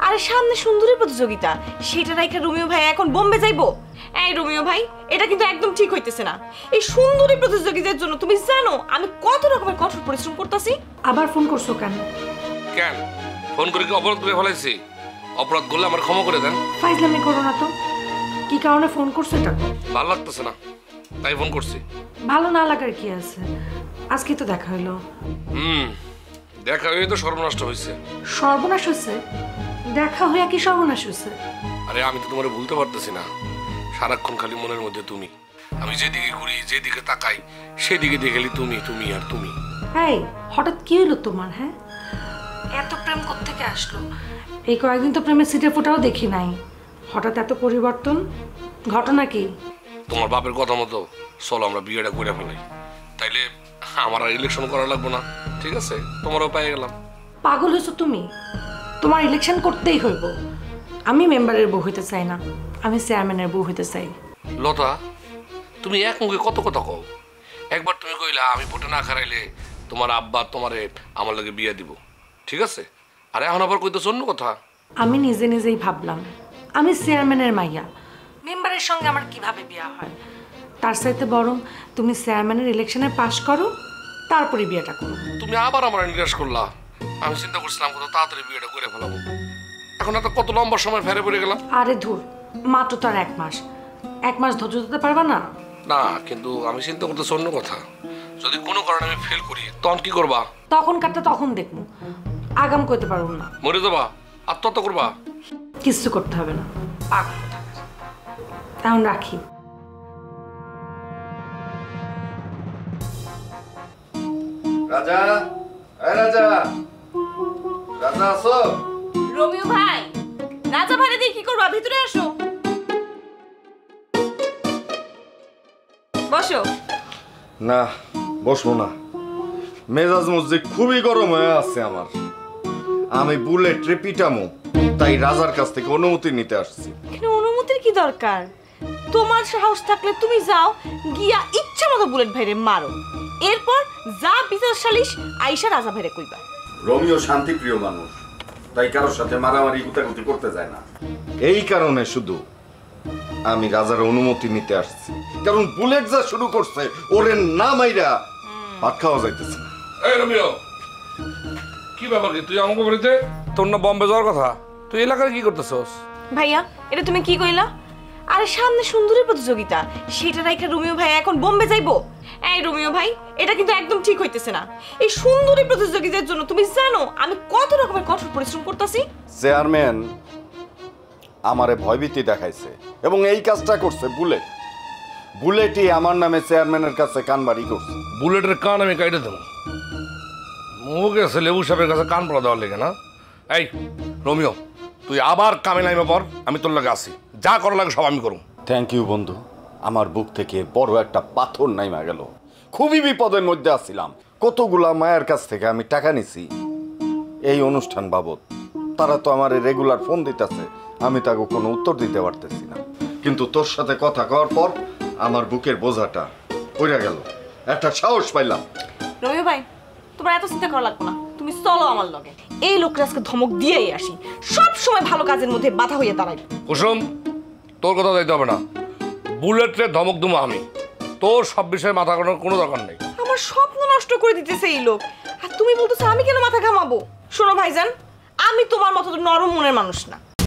আরে সামনে সুন্দরী প্রতিযোগিতা, সেটা রাইখা রোমিও ভাই এখন বোম্বে যাইবো? এই রোমিও ভাই, এটা কিন্তু একদম ঠিক হইতেছে না। এই সুন্দরী প্রতিযোগিতার জন্য তুমি জানো আমি কত রকমের কঠোর পরিশ্রম করতেছি। আবার ফোন করছো কেন? কেন ফোন করে কি অপরাধ করে ফেলাইছি? অপরাধ করলে আমার ক্ষমা করে দেন। ফাইজলামি করো না তো। কি কারণে ফোন করছো এটা? ভালো লাগতেছে না তাই ফোন করছি। ভালো না লাগার কি আছে? আজকে তো দেখা হইলো। দেখা হয়ে তো সর্বনষ্ট হয়েছে। সর্বনাশ হয়েছে? দেখা হইয়া কি সর্বনাশ হয়েছে? আরে আমি তো তোমার ভুলতে পারতেছি না। সারাক্ষণ খালি মনের মধ্যে তুমি। আমি যেদিকে ঘুরি যেদিকে তাকাই সেদিকে দেখলি তুমি তুমি আর তুমি। এই হঠাৎ কি হইলো তোমার? হ্যাঁ, এত প্রেম কোত্থেকে আসলো? এই কয়েকদিন তো প্রেমের সিটে ফোটাও দেখি নাই, হঠাৎ এত পরিবর্তন, ঘটনা কি? তোমার বাপের কথা মতো চলো আমরা বিয়েটা করে ফেলাই, তাইলে আমার আর ইলেকশন করা লাগবে না। ঠিক আছে, তোমারও পেয়ে গেলাম। পাগল হয়েছো তুমি? তোমার ইলেকশন করতেই হইব। আমি মেম্বারের বউ হইতে চাই না, আমি চেয়ারম্যানের বউ হইতে চাই। লতা, তুমি এক মুখে কত কথা কও। একবার তুমি কইলা আমি ভোটে না খারাইলে তোমার আব্বা তোমারে আমার লগে বিয়ে দিব, ঠিক আছে? আরে এখন আবার কইতেছ অন্য কথা। আমি নিজে নিজেই ভাবলাম আমি চেয়ারম্যানের মাইয়া, মেম্বারের সঙ্গে আমার কিভাবে বিয়া হয়। তার সাথে বরং তুমি চেয়ারম্যানের ইলেকশনে পাশ করো, তারপরে বিয়েটা করো। তুমি আবার আমার নিরাশ করলা। আমি চিন্তা করছিলাম কত তাড়াতাড়ি বিয়েটা করে ফেলাবো, এখন এত কত লম্বা সময় ফেরে পড়ে গেলাম। আরে ধুর, মাত্র তো আর 1 মাস, 1 মাস ধৈর্য ধরতে পারবা না? না, কিন্তু আমি চিন্তা করতেছি অন্য কথা। যদি কোনো কারণে আমি ফেল করি তখন কি করবা? তখন কাটটা তখন দেখবো, আগাম করতে পারবো না। মরে যাবা? আত্মহত্যা করবা? কিচ্ছু করতে হবে না, পাগল কোথাকার। এখন রাখি। রাজা, এই রাজা, রাজা আসো। রোমিও ভাই, রাজা ভাইরে দিয়ে কি করবা? ভিতরে আসো, বসো। না, বসবো না। মেজাজ মসজিদ খুবই গরম হয়ে আছে আমার। আমি বুলেট রে পিটামো, তাই রাজার কাছ থেকে অনুমতি নিতে আসছি। এখানে অনুমতির কি দরকার? তোমার সাহস থাকলে তুমি যাও, গিয়া ইচ্ছা মতো বুলেট ভাইরে মারো। এরপর যা বিচার সালিশ আইসা রাজা ভাইরে কইবা। রোমিও শান্তিপ্রিয় মানুষ, তাই কারোর সাথে মারামারি গুতাগুতি করতে যায় না। এই কারণে শুধু আমি রাজার অনুমতি নিতে আসছি, কারণ বুলেট যা শুরু করছে ওরে না মাইরা ভাত খাওয়া যাইতেছে না। এই রমিও, কি ব্যাপার? কি তুই আমাকে বাড়িতে? তোর না বম্বে যাওয়ার কথা, তুই এলাকায় কি করতেছস? ভাইয়া, এটা তুমি কি কইলা? আরে সামনে সুন্দরী প্রতিযোগিতা, সেটা রাইখা রোমিও ভাই এখন বোম্বে যাইবো? এই রোমিও ভাই, এটা কিন্তু একদম ঠিক হইতেছে না। এই সুন্দরী প্রতিযোগিতার জন্য তুমি জানো আমি কত রকমের কঠোর পরিশ্রম করতেছি। চেয়ারম্যান আমারে ভয়ভীতি দেখাইছে এবং এই কাজটা করছে বুলেট। বুলেটই আমার নামে চেয়ারম্যানের কাছে কানবাড়ি করছে। বুলেটের কান আমি কাইটে দেবো। মুখে আছে লেবু সাহেবের কাছে কান পড়া দেওয়ার লেগে না? এই রোমিও, তুই আবার কামে নাইমা পর, আমি তোর লাগে আসি। যা করা লাগে সব আমি করুম। থ্যাংক ইউ বন্ধু, আমার বুক থেকে বড় একটা পাথর নাইমা গেল। খুবই বিপদের মধ্যে আছিলাম। কতগুলা মায়ের কাছ থেকে আমি টাকা নিছি এই অনুষ্ঠান বাবদ। তারা তো আমার রেগুলার ফোন দিতেছে, আমি তাকে কোনো উত্তর দিতে পারতেছি না। কিন্তু তোর সাথে কথা কওয়ার পর আমার বুকের বোঝাটা পড়ে গেল, একটা সাহস পাইলাম। রোমিও ভাই, তোমার এত চিন্তা করা লাগবে না, তুমি চলো আমার লগে। এই লোকটা আজকে ধমক দিয়েই আসি, সব সময় ভালো কাজের মধ্যে বাধা হইয়া দাঁড়াই। কুসুম, তোর কথা যাইতে হবে না। বুলেটরে ধমক দেবো আমি, তোর সব বিষয়ে মাথা ঘামানোর কোনো দরকার নেই। আমার স্বপ্ন নষ্ট করে দিতেছে এই লোক, আর তুমি বলতেছো আমি কেন মাথা ঘামাবো? শোনো ভাইজান, আমি তোমার মতো তো নরম মনের মানুষ না।